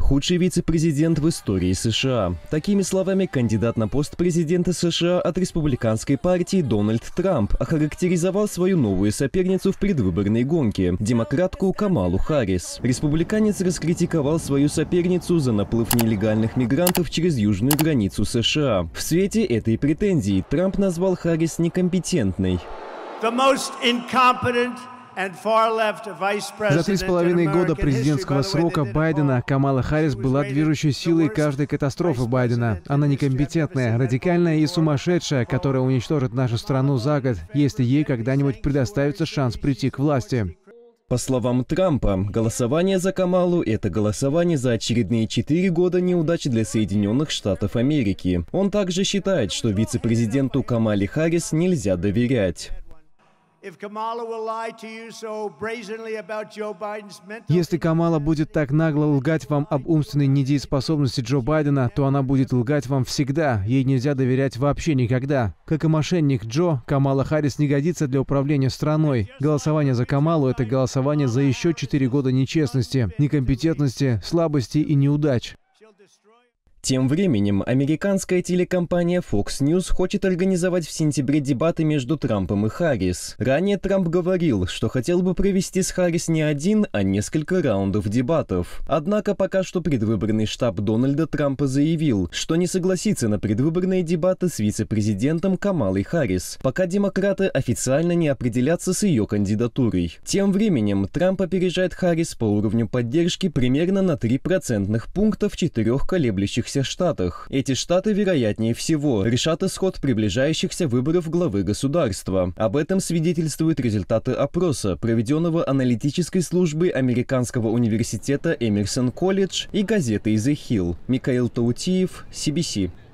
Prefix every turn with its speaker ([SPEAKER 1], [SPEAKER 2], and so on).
[SPEAKER 1] худший вице-президент в истории США. Такими словами кандидат на пост президента США от республиканской партии Дональд Трамп охарактеризовал свою новую соперницу в предвыборной гонке – демократку Камалу Харрис. Республиканец раскритиковал свою соперницу за наплыв нелегальных мигрантов через южную границу США. В свете этой претензии Трамп назвал Харрис некомпетентной.
[SPEAKER 2] За 3,5 года президентского срока Байдена Камала Харрис была движущей силой каждой катастрофы Байдена. Она некомпетентная, радикальная и сумасшедшая, которая уничтожит нашу страну за год, если ей когда-нибудь предоставится шанс прийти к власти.
[SPEAKER 1] По словам Трампа, голосование за Камалу – это голосование за очередные 4 года неудач для Соединенных Штатов Америки. Он также считает, что вице-президенту Камале Харрис нельзя доверять.
[SPEAKER 2] Если Камала будет так нагло лгать вам об умственной недееспособности Джо Байдена, то она будет лгать вам всегда. Ей нельзя доверять вообще никогда. Как и мошенник Джо, Камала Харрис не годится для управления страной. Голосование за Камалу – это голосование за еще 4 года нечестности, некомпетентности, слабости и неудач.
[SPEAKER 1] Тем временем, американская телекомпания Fox News хочет организовать в сентябре дебаты между Трампом и Харрис. Ранее Трамп говорил, что хотел бы провести с Харрис не один, а несколько раундов дебатов. Однако пока что предвыборный штаб Дональда Трампа заявил, что не согласится на предвыборные дебаты с вице-президентом Камалой Харрис, пока демократы официально не определятся с ее кандидатурой. Тем временем, Трамп опережает Харрис по уровню поддержки примерно на 3 процентных пункта в 4 колеблющихся штатах. Эти штаты, вероятнее всего, решат исход приближающихся выборов главы государства. Об этом свидетельствуют результаты опроса, проведенного аналитической службой Американского университета Эмерсон Колледж и газетой The Hill. Микаил Таутиев, CBC.